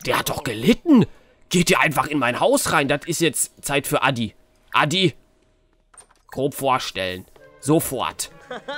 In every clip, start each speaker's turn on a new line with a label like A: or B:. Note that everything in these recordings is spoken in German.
A: Der hat doch gelitten. Geht ihr einfach in mein Haus rein. Das ist jetzt Zeit für Adi. Adi. Grob vorstellen. Sofort.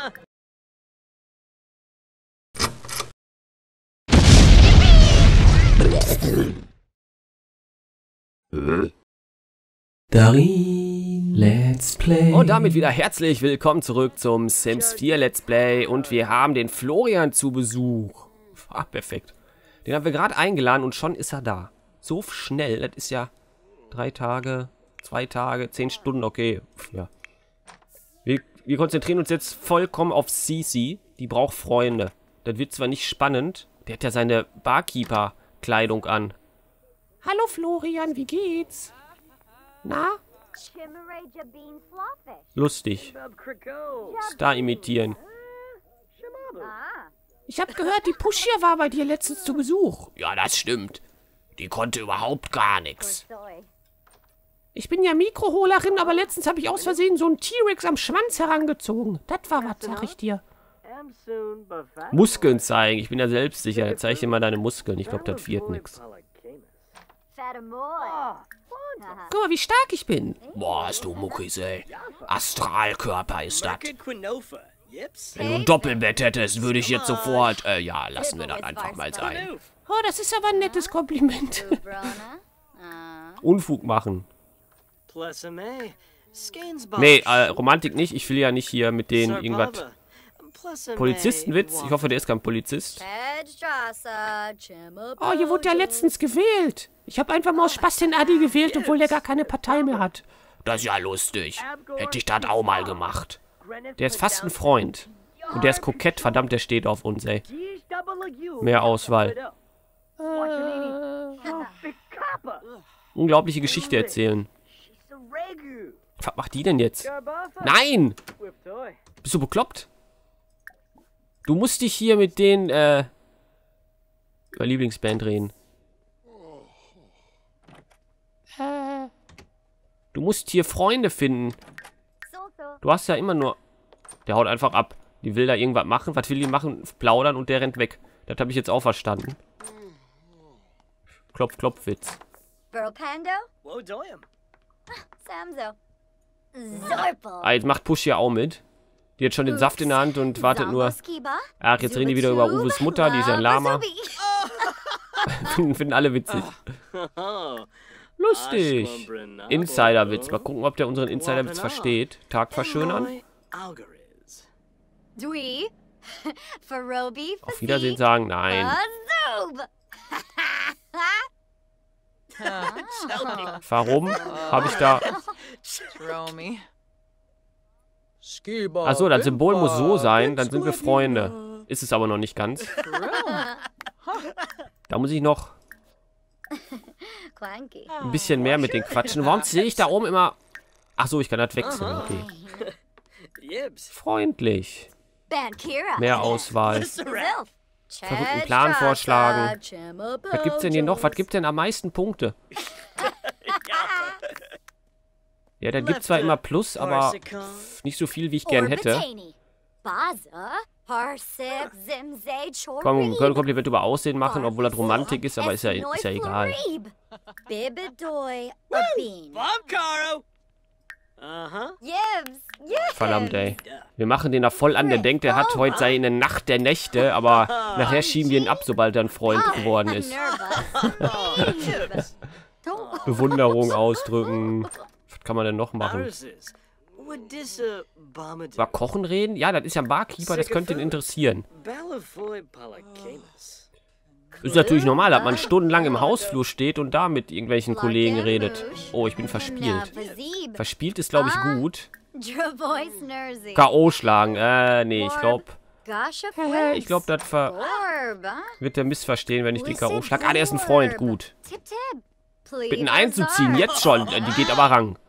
B: Darin Let's Play.
A: Und damit wieder herzlich willkommen zurück zum Sims 4 Let's Play. Und wir haben den Florian zu Besuch. Ah, perfekt. Den haben wir gerade eingeladen und schon ist er da. So schnell, das ist ja 3 Tage, 2 Tage, 10 Stunden, okay. Ja. Wir konzentrieren uns jetzt vollkommen auf Cici. Die braucht Freunde. Das wird zwar nicht spannend. Der hat ja seine Barkeeper-Kleidung an. Hallo Florian, wie geht's? Na? Lustig. Star imitieren. Ich habe gehört, die Pushia war bei dir letztens zu Besuch. Ja, das stimmt. Die konnte überhaupt gar nichts. Ich bin ja Mikroholerin, aber letztens habe ich aus Versehen so einen T-Rex am Schwanz herangezogen. Das war was, sag ich dir. Muskeln zeigen. Ich bin ja selbstsicher. Zeig dir mal deine Muskeln. Ich glaube, das wird nichts. Guck mal, wie stark ich bin. Boah, hast du Muckis, ey. Astralkörper ist das. Wenn du ein Doppelbett hättest, würde ich jetzt sofort... ja, lassen wir das einfach mal sein. Oh, das ist aber ein nettes Kompliment. Unfug machen. Nee, Romantik nicht. Ich will ja nicht hier mit denen irgendwas... Polizistenwitz. Ich hoffe, der ist kein Polizist. Oh, hier wurde ja letztens gewählt. Ich habe einfach mal aus Spaß den Adi gewählt, obwohl der gar keine Partei mehr hat. Das ist ja lustig. Hätte ich das auch mal gemacht. Der ist fast ein Freund. Und der ist kokett, verdammt, der steht auf uns, ey. Mehr Auswahl. Unglaubliche Geschichte erzählen. Was macht die denn jetzt? Nein! Bist du bekloppt? Du musst dich hier mit den, über Lieblingsband reden. Du musst hier Freunde finden. Du hast ja immer nur... Der haut einfach ab. Die will da irgendwas machen. Was will die machen? Plaudern und der rennt weg. Das habe ich jetzt auch verstanden. Klopf, Klopf, Witz. Ah, jetzt macht Push hier auch mit. Die hat schon den Saft in der Hand und wartet nur... Ach, jetzt reden die wieder über Uwes Mutter, die ist ein Lama. Finden alle witzig. Lustig. Insiderwitz. Mal gucken, ob der unseren Insiderwitz versteht. Tag verschönern. Auf Wiedersehen sagen, nein. Warum habe ich da... Achso, das Symbol muss so sein, dann sind wir Freunde. Ist es aber noch nicht ganz. Da muss ich noch ein bisschen mehr mit den quatschen. Warum sehe ich da oben immer... Achso, ich kann das wechseln, okay. Freundlich. Mehr Auswahl. Verrückten Plan vorschlagen. Was gibt's denn hier noch? Was gibt denn am meisten Punkte? Ja, da gibt zwar immer Plus, aber nicht so viel, wie ich gern hätte. Komm, wir können Kompliment über Aussehen machen, obwohl das Romantik ist, aber ist ja egal. Verdammt, ey. Wir machen den da voll an, der denkt, der hat heute seine Nacht der Nächte, aber nachher schieben wir ihn ab, sobald er ein Freund geworden ist. Bewunderung ausdrücken. Was kann man denn noch machen? Über Kochen reden? Ja, das ist ja ein Barkeeper, das könnte ihn interessieren. Ist natürlich normal, dass man stundenlang im Hausflur steht und da mit irgendwelchen Kollegen redet. Oh, ich bin verspielt. Verspielt ist, glaube ich, gut. K.O. schlagen. Nee, ich glaube... Ich glaube, das wird der missverstehen, wenn ich den K.O. schlage. Ah, der ist ein Freund. Gut. Bitten einzuziehen, jetzt schon. Die geht aber ran.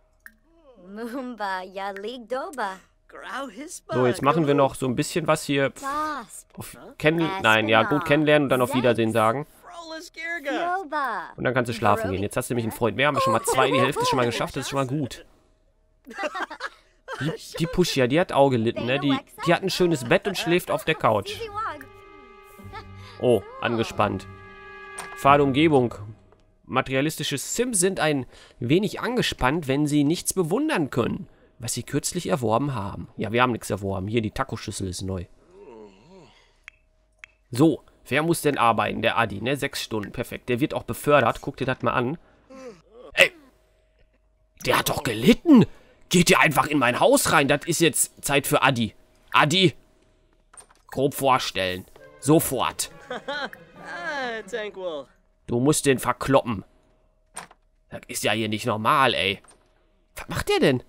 A: So, jetzt machen wir noch so ein bisschen was hier. Nein, ja, gut kennenlernen und dann auf Wiedersehen sagen. Und dann kannst du schlafen gehen. Jetzt hast du nämlich einen Freund mehr. Haben wir schon mal 2. Die Hälfte ist schon mal geschafft. Das ist schon mal gut. Die Pushia, die hat auch gelitten, ne? Die hat ein schönes Bett und schläft auf der Couch. Oh, angespannt. Fade Umgebung. Materialistische Sims sind ein wenig angespannt, wenn sie nichts bewundern können, was sie kürzlich erworben haben. Ja, wir haben nichts erworben. Hier, die Tacoschüssel ist neu. So, wer muss denn arbeiten? Der Adi, ne? 6 Stunden, perfekt. Der wird auch befördert. Guck dir das mal an. Ey, der hat doch gelitten. Geht ihr einfach in mein Haus rein. Das ist jetzt Zeit für Adi. Adi, grob vorstellen. Sofort. Du musst den verkloppen. Das ist ja hier nicht normal, ey. Was macht der denn?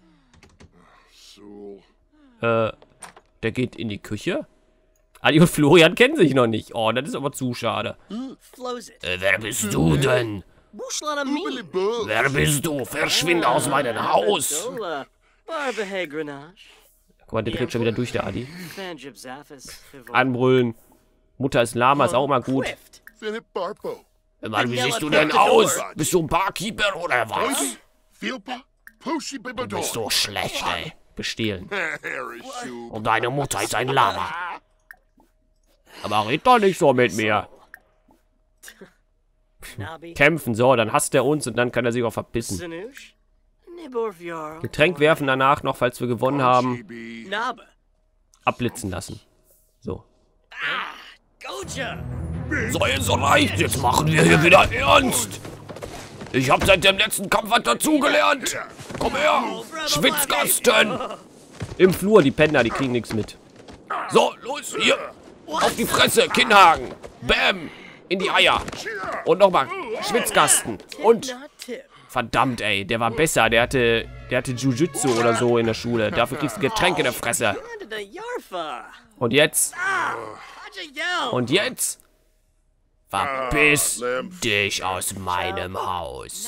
A: Der geht in die Küche. Adi und Florian kennen sich noch nicht. Oh, das ist aber zu schade. Wer bist du denn? Wer bist du? Verschwinde aus meinem Haus. Guck mal, der dreht schon wieder durch, der Adi. Anbrüllen. Mutter ist Lama, ist auch immer gut. Mann, wie siehst du denn aus? Bist du ein Barkeeper oder was? Du bist so schlecht, ey. Bestehlen. Und deine Mutter ist ein Lama. Aber red doch nicht so mit mir. Kämpfen, so, dann hasst er uns und dann kann er sich auch verpissen. Getränk werfen danach noch, falls wir gewonnen haben. Abblitzen lassen. So. So, jetzt reicht. Jetzt machen wir hier wieder ernst. Ich habe seit dem letzten Kampf was dazugelernt. Komm her. Schwitzkasten. Im Flur, die Penner, die kriegen nichts mit. So, los, hier. Auf die Fresse, Kinnhaken. Bäm. In die Eier. Und nochmal. Schwitzkasten. Und. Verdammt, ey. Der war besser. Der hatte Jiu-Jitsu oder so in der Schule. Dafür kriegst du Getränke in der Fresse. Und jetzt? Und jetzt? Verpiss dich aus meinem Haus.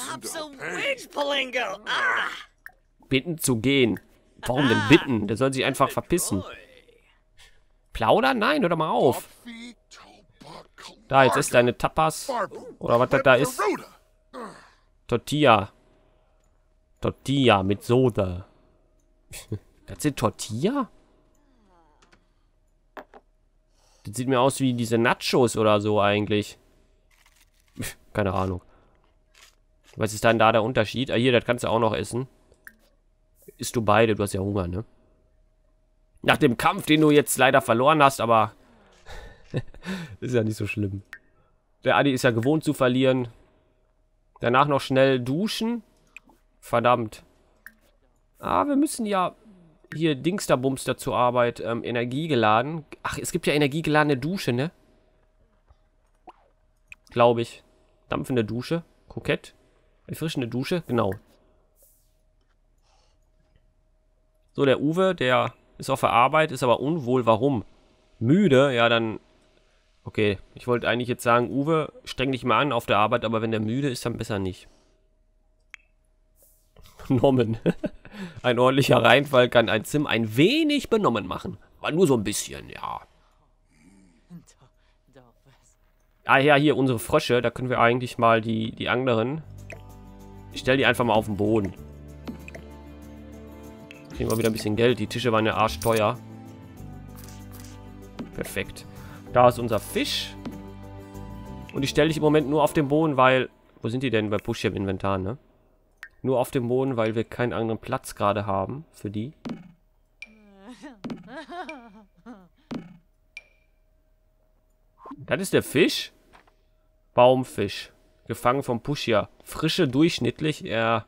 A: Bitten zu gehen. Warum denn bitten? Der soll sich einfach verpissen. Plaudern? Nein, hör doch mal auf. Da, jetzt ist deine Tapas. Oder was das da ist. Tortilla. Tortilla mit Soda. Das sind Tortilla? Das sieht mir aus wie diese Nachos oder so eigentlich. Keine Ahnung. Was ist dann da der Unterschied? Ah, hier, das kannst du auch noch essen. Isst du beide, du hast ja Hunger, ne? Nach dem Kampf, den du jetzt leider verloren hast, aber ist ja nicht so schlimm. Der Adi ist ja gewohnt zu verlieren. Danach noch schnell duschen. Verdammt. Ah, wir müssen ja hier Dingsterbums dazu Arbeit. Energiegeladen. Ach, es gibt ja energiegeladene Dusche, ne? Glaube ich. Dampfende Dusche. Kokett. Erfrischende Dusche. Genau. So, der Uwe, der ist auf der Arbeit, ist aber unwohl. Warum? Müde? Ja, dann... Okay, ich wollte eigentlich jetzt sagen, Uwe, streng dich mal an auf der Arbeit, aber wenn der müde ist, dann besser nicht. Benommen. Ein ordentlicher Reinfall kann ein Sim ein wenig benommen machen. Aber nur so ein bisschen, ja. Ah ja, hier unsere Frösche, da können wir eigentlich mal die anderen... Ich stelle die einfach mal auf den Boden. Kriegen wir wieder ein bisschen Geld. Die Tische waren ja arschteuer. Perfekt. Da ist unser Fisch. Und die stelle ich im Moment nur auf den Boden, weil... Wo sind die denn? Bei Push im Inventar, ne? Nur auf dem Boden, weil wir keinen anderen Platz gerade haben für die. Das ist der Fisch. Baumfisch. Gefangen vom Pushia. Frische, durchschnittlich.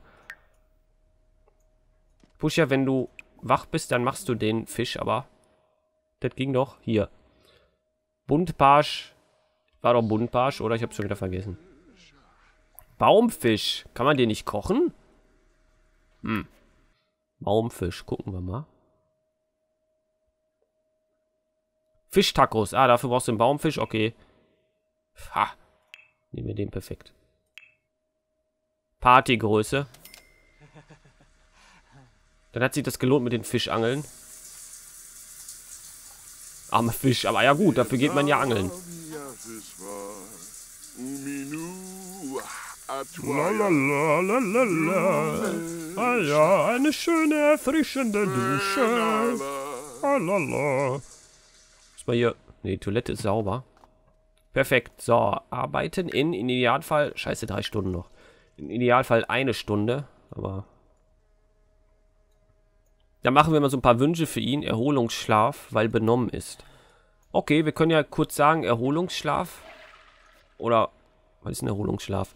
A: Pushia, wenn du wach bist, dann machst du den Fisch, aber... Das ging doch. Hier. Buntbarsch. War doch Buntbarsch, oder? Ich hab's schon wieder vergessen. Baumfisch. Kann man den nicht kochen? Baumfisch. Gucken wir mal. Fischtacos. Ah, dafür brauchst du einen Baumfisch. Okay. Ha. Nehmen wir den perfekt. Partygröße. Dann hat sich das gelohnt mit den Fischangeln. Armer Fisch. Aber ja gut, dafür geht man ja angeln. Lalalala. Ah ja, eine schöne, erfrischende Dusche. Alala. Muss mal hier... Ne, die Toilette ist sauber. Perfekt. So, arbeiten in Idealfall... Scheiße, 3 Stunden noch. In Idealfall 1 Stunde. Aber... Dann machen wir mal so ein paar Wünsche für ihn. Erholungsschlaf, weil benommen ist. Okay, wir können ja kurz sagen, Erholungsschlaf. Oder... Was ist ein Erholungsschlaf?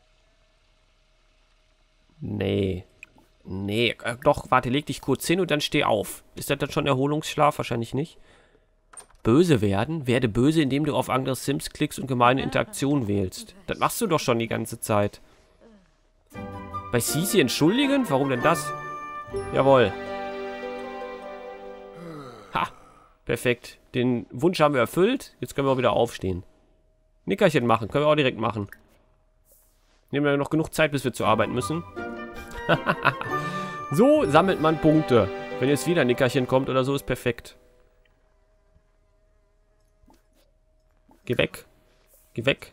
A: Nee. Nee, doch, warte, leg dich kurz hin und dann steh auf. Ist das dann schon Erholungsschlaf? Wahrscheinlich nicht. Böse werden? Werde böse, indem du auf andere Sims klickst und gemeine Interaktion wählst. Das machst du doch schon die ganze Zeit. Bei Sisi entschuldigen? Warum denn das? Jawohl. Ha, perfekt. Den Wunsch haben wir erfüllt. Jetzt können wir auch wieder aufstehen. Nickerchen machen, können wir auch direkt machen. Nehmen wir noch genug Zeit, bis wir zur Arbeit müssen. So sammelt man Punkte. Wenn jetzt wieder ein Nickerchen kommt oder so, ist perfekt. Geh weg. Geh weg.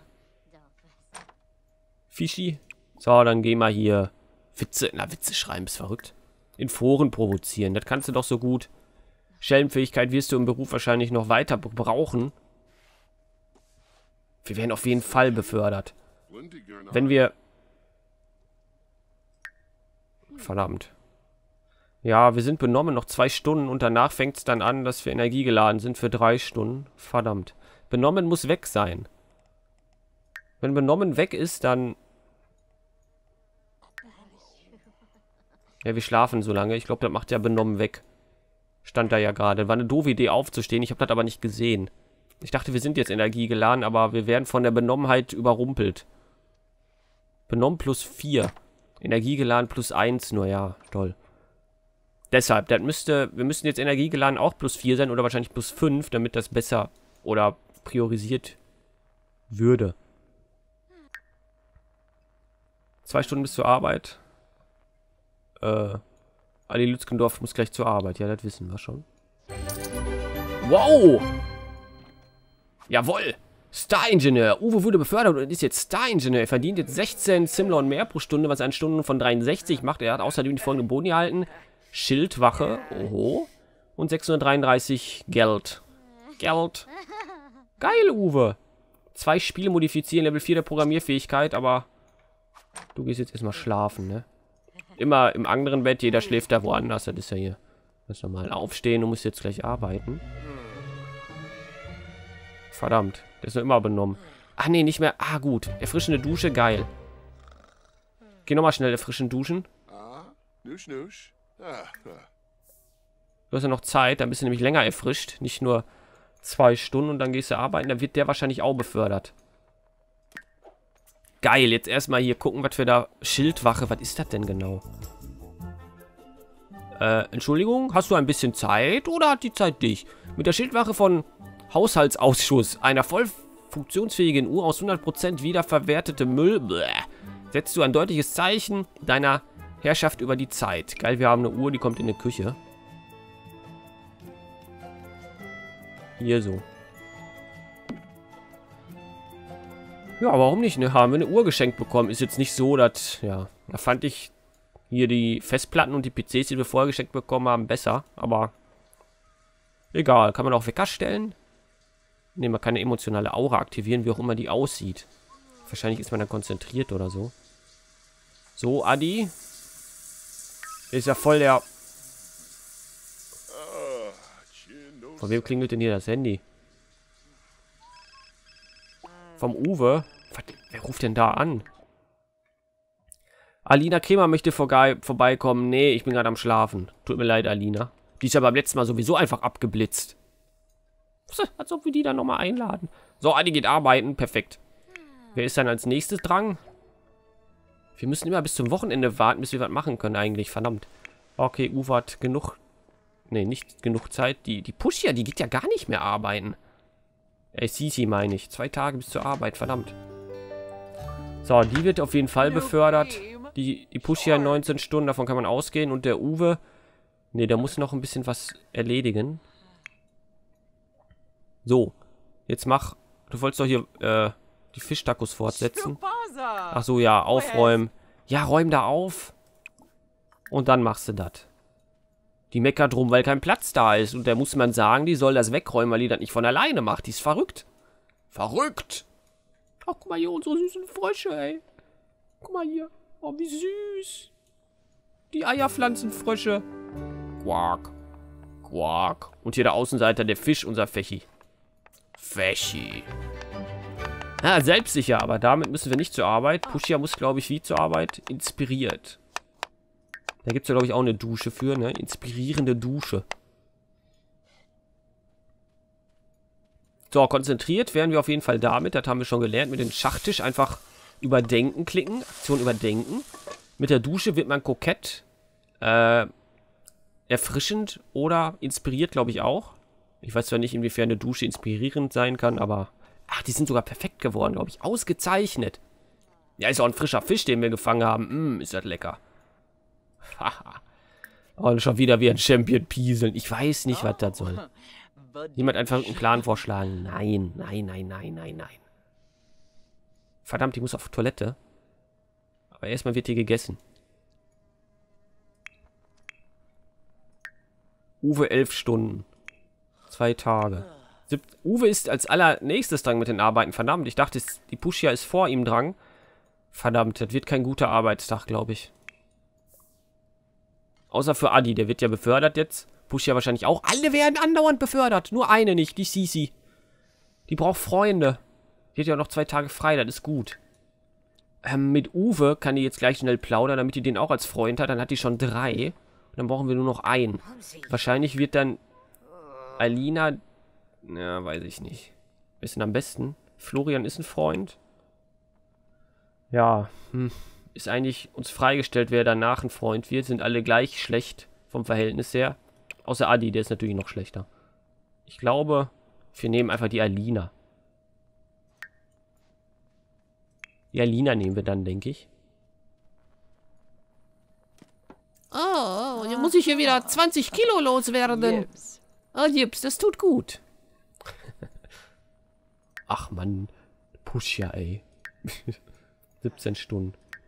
A: Fischi. So, dann geh mal hier. Witze. Na, Witze schreiben ist verrückt. In Foren provozieren. Das kannst du doch so gut. Schellenfähigkeit wirst du im Beruf wahrscheinlich noch weiter brauchen. Wir werden auf jeden Fall befördert. Wenn wir... Verdammt. Ja, wir sind benommen, noch 2 Stunden und danach fängt es dann an, dass wir energiegeladen sind für 3 Stunden. Verdammt. Benommen muss weg sein. Wenn benommen weg ist, dann... Ja, wir schlafen so lange. Ich glaube, das macht ja benommen weg. Stand da ja gerade. War eine doofe Idee aufzustehen. Ich habe das aber nicht gesehen. Ich dachte, wir sind jetzt energiegeladen, aber wir werden von der Benommenheit überrumpelt. Benommen plus 4. Energiegeladen plus 1 nur, ja, toll. Deshalb, wir müssten jetzt energiegeladen auch plus 4 sein oder wahrscheinlich plus 5, damit das besser oder priorisiert würde. 2 Stunden bis zur Arbeit. Ali Lützgendorf muss gleich zur Arbeit, ja, das wissen wir schon. Wow! Jawohl! Star-Ingenieur. Uwe wurde befördert und ist jetzt Star-Ingenieur. Er verdient jetzt 16 Simlon mehr pro Stunde, was an Stunden von 63 macht. Er hat außerdem die folgenden Boni erhalten. Schildwache. Oho. Und 633 Geld. Geld. Geil, Uwe. 2 Spiele modifizieren. Level 4 der Programmierfähigkeit, aber du gehst jetzt erstmal schlafen, ne? Immer im anderen Bett. Jeder schläft da woanders. Das ist ja hier. Lass doch mal aufstehen. Du musst jetzt gleich arbeiten. Verdammt. Der ist noch immer benommen. Ach nee, nicht mehr. Ah, gut. Erfrischende Dusche, geil. Geh nochmal schnell erfrischend duschen. Du hast ja noch Zeit, dann bist du nämlich länger erfrischt. Nicht nur 2 Stunden und dann gehst du arbeiten. Dann wird der wahrscheinlich auch befördert. Geil, jetzt erstmal hier gucken, was wir da... Schildwache, was ist das denn genau? Entschuldigung, hast du ein bisschen Zeit oder hat die Zeit dich? Mit der Schildwache von Haushaltsausschuss, einer voll funktionsfähigen Uhr aus 100% wiederverwertetem Müll, setzt du ein deutliches Zeichen deiner Herrschaft über die Zeit. Geil, wir haben eine Uhr, die kommt in die Küche. Hier so. Ja, warum nicht, ne? Haben wir eine Uhr geschenkt bekommen. Ist jetzt nicht so, dass, ja, da fand ich hier die Festplatten und die PCs, die wir vorher geschenkt bekommen haben, besser. Aber egal, kann man auch Wecker stellen. Ne, man kann eine emotionale Aura aktivieren, wie auch immer die aussieht. Wahrscheinlich ist man dann konzentriert oder so. So, Adi. Ist ja voll der... Von wem klingelt denn hier das Handy? Vom Uwe? Was, wer ruft denn da an? Alina Kremer möchte vorbeikommen. Nee, ich bin gerade am Schlafen. Tut mir leid, Alina. Die ist ja beim letzten Mal sowieso einfach abgeblitzt. Als ob wir die dann nochmal einladen. So, Adi geht arbeiten. Perfekt. Wer ist dann als nächstes dran? Wir müssen immer bis zum Wochenende warten, bis wir was machen können eigentlich. Verdammt. Okay, Uwe hat genug... Nee, nicht genug Zeit. Die Pushia, die geht ja gar nicht mehr arbeiten. Sisi meine ich. 2 Tage bis zur Arbeit. Verdammt. So, die wird auf jeden Fall befördert. Die Pushia 19 Stunden, davon kann man ausgehen. Und der Uwe... Nee, der muss noch ein bisschen was erledigen. So. Jetzt mach... Du wolltest doch hier die Fischtacos fortsetzen. Ach so, ja, aufräumen. Ja, räum da auf. Und dann machst du das. Die meckert drum, weil kein Platz da ist. Und da muss man sagen, die soll das wegräumen, weil die das nicht von alleine macht. Die ist verrückt. Verrückt. Ach, guck mal hier, unsere süßen Frösche, ey. Guck mal hier. Oh, wie süß. Die Eierpflanzenfrösche. Quack. Quack. Und hier der Außenseiter, der Fisch, unser Fechi. Fechi. Ah, selbstsicher, aber damit müssen wir nicht zur Arbeit. Pushia muss, glaube ich, wie zur Arbeit? Inspiriert. Da gibt es ja, glaube ich, auch eine Dusche für, ne? Inspirierende Dusche. So, konzentriert wären wir auf jeden Fall damit. Das haben wir schon gelernt. Mit dem Schachtisch einfach überdenken klicken. Aktion überdenken. Mit der Dusche wird man kokett. Erfrischend oder inspiriert, glaube ich, auch. Ich weiß zwar nicht, inwiefern eine Dusche inspirierend sein kann, aber... Ach, die sind sogar perfekt geworden, glaube ich. Ausgezeichnet. Ja, ist auch ein frischer Fisch, den wir gefangen haben. Ist das lecker. Haha. Und schon wieder wie ein Champion pieseln. Ich weiß nicht, was das soll. Niemand einfach einen Plan vorschlagen. Nein, nein, nein, nein, nein, nein. Verdammt, ich muss auf Toilette. Aber erstmal wird hier gegessen. Uwe 11 Stunden. 2 Tage. Uwe ist als allernächstes dran mit den Arbeiten. Verdammt, ich dachte, die Pushia ist vor ihm dran. Verdammt, das wird kein guter Arbeitstag, glaube ich. Außer für Adi, der wird ja befördert jetzt. Pushia wahrscheinlich auch. Alle werden andauernd befördert. Nur eine nicht, die Sisi. Die braucht Freunde. Die hat ja noch 2 Tage frei, das ist gut. Mit Uwe kann die jetzt gleich schnell plaudern, damit die den auch als Freund hat. Dann hat die schon 3. Und dann brauchen wir nur noch einen. Wahrscheinlich wird dann Alina... Ja, weiß ich nicht. Wer ist denn am besten? Florian ist ein Freund. Ja, ist eigentlich uns freigestellt, wer danach ein Freund wird. Sind alle gleich schlecht vom Verhältnis her. Außer Adi, der ist natürlich noch schlechter. Ich glaube, wir nehmen einfach die Alina. Die Alina nehmen wir dann, denke ich. Oh, jetzt muss ich hier wieder 20 Kilo loswerden. Oh, Jips, das tut gut. Ach Mann, Pushia, ey. 17 Stunden.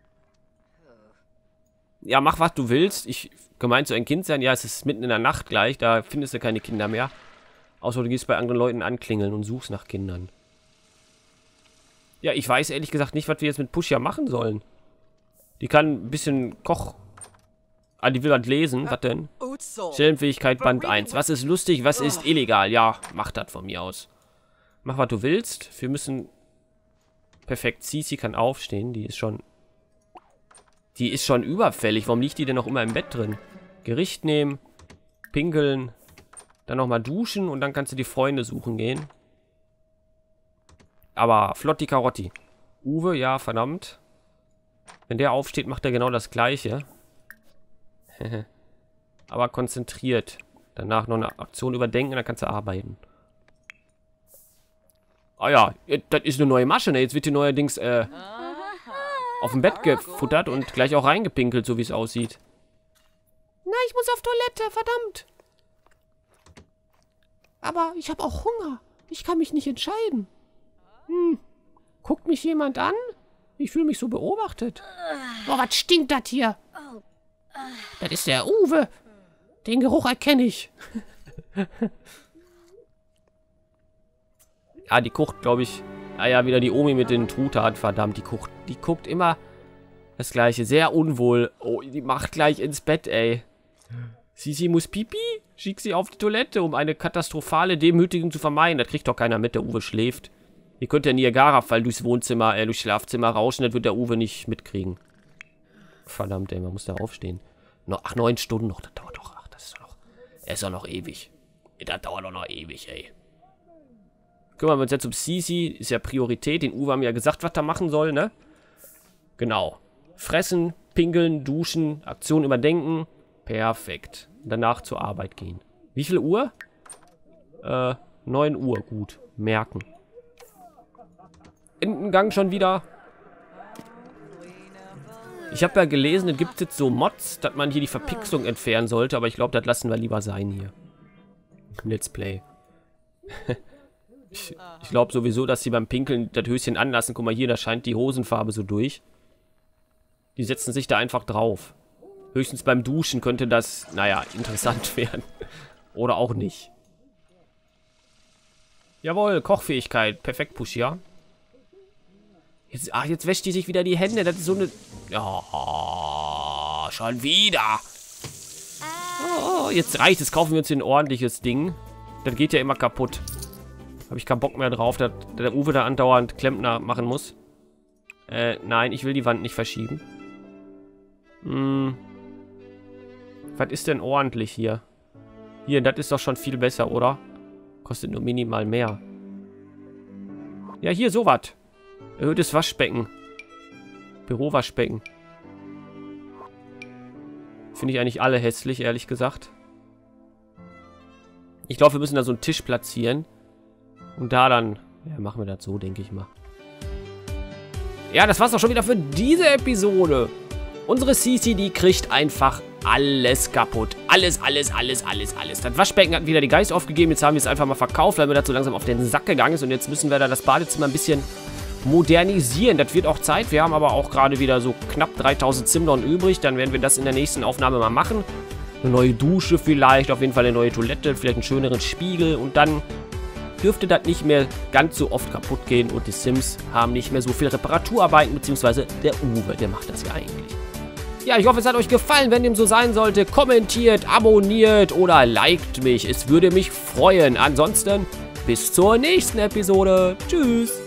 A: Ja, mach was du willst. Gemeint so ein Kind sein, ja, es ist mitten in der Nacht gleich, da findest du keine Kinder mehr. Außer du gehst bei anderen Leuten anklingeln und suchst nach Kindern. Ja, ich weiß ehrlich gesagt nicht, was wir jetzt mit Pushia machen sollen. Die kann ein bisschen Ah, die will was lesen. Was denn? Stellenfähigkeit Band 1. Was ist lustig, was ist illegal? Ja, mach das von mir aus. Mach, was du willst. Wir müssen... Perfekt, Sisi kann aufstehen. Die ist schon überfällig. Warum liegt die denn noch immer im Bett drin? Gericht nehmen. Pinkeln. Dann nochmal duschen und dann kannst du die Freunde suchen gehen. Aber flott die Karotti. Uwe, ja, verdammt. Wenn der aufsteht, macht er genau das Gleiche. Aber konzentriert. Danach noch eine Aktion überdenken, dann kannst du arbeiten. Ah ja, das ist eine neue Masche, ne? Jetzt wird die neuerdings auf dem Bett gefuttert und gleich auch reingepinkelt, so wie es aussieht. Na, ich muss auf Toilette, verdammt. Aber ich habe auch Hunger. Ich kann mich nicht entscheiden. Guckt mich jemand an? Ich fühle mich so beobachtet. Boah, was stinkt das hier? Das ist der Uwe. Den Geruch erkenne ich. Ja, die kocht, glaube ich... Ah ja, wieder die Omi mit den Trutaten. Verdammt, die guckt immer das Gleiche. Sehr unwohl. Oh, die macht gleich ins Bett, ey. Sisi muss pipi. Schick sie auf die Toilette, um eine katastrophale Demütigung zu vermeiden. Das kriegt doch keiner mit, der Uwe schläft. Ihr könnt der Niagara-Fall durchs Wohnzimmer, durchs Schlafzimmer rauschen. Das wird der Uwe nicht mitkriegen. Verdammt, ey, man muss da aufstehen. Ach, 9 Stunden noch. Das dauert doch. Ach, das ist doch noch... Er ist doch noch ewig. Das dauert doch noch ewig, ey. Kümmern wir uns jetzt um Sisi. Ist ja Priorität. Den Uwe haben ja gesagt, was er machen soll, ne? Genau. Fressen, pinkeln, duschen, Aktion überdenken. Perfekt. Danach zur Arbeit gehen. Wie viel Uhr? 9 Uhr. Gut. Merken. Entengang schon wieder. Ich habe ja gelesen, es gibt jetzt so Mods, dass man hier die Verpixelung entfernen sollte. Aber ich glaube, das lassen wir lieber sein hier. Let's Play. Ich glaube sowieso, dass sie beim Pinkeln das Höschen anlassen. Guck mal hier, da scheint die Hosenfarbe so durch. Die setzen sich da einfach drauf. Höchstens beim Duschen könnte das, naja, interessant werden. Oder auch nicht. Jawohl, Kochfähigkeit. Perfekt, Push, ja. Jetzt wäscht die sich wieder die Hände. Das ist so eine... Ja, schon wieder. Oh, jetzt reicht es. Kaufen wir uns hier ein ordentliches Ding. Das geht ja immer kaputt. Habe ich keinen Bock mehr drauf, dass der Uwe da andauernd Klempner machen muss. Nein, ich will die Wand nicht verschieben. Was ist denn ordentlich hier? Hier, das ist doch schon viel besser, oder? Kostet nur minimal mehr. Ja, hier, sowas. Erhöhtes Waschbecken. Bürowaschbecken. Finde ich eigentlich alle hässlich, ehrlich gesagt. Ich glaube, wir müssen da so einen Tisch platzieren. Und da dann... Ja, machen wir das so, denke ich mal. Ja, das war's auch schon wieder für diese Episode. Unsere Cici, die kriegt einfach alles kaputt. Alles. Das Waschbecken hat wieder den Geist aufgegeben. Jetzt haben wir es einfach mal verkauft, weil mir das so langsam auf den Sack gegangen ist. Und jetzt müssen wir da das Badezimmer ein bisschen modernisieren. Das wird auch Zeit. Wir haben aber auch gerade wieder so knapp 3000 Zimdorn übrig. Dann werden wir das in der nächsten Aufnahme mal machen. Eine neue Dusche vielleicht, auf jeden Fall eine neue Toilette, vielleicht einen schöneren Spiegel. Und dann dürfte das nicht mehr ganz so oft kaputt gehen. Und die Sims haben nicht mehr so viel Reparaturarbeiten, beziehungsweise der Uwe, der macht das ja eigentlich. Ja, ich hoffe, es hat euch gefallen. Wenn dem so sein sollte, kommentiert, abonniert oder liked mich. Es würde mich freuen. Ansonsten bis zur nächsten Episode. Tschüss.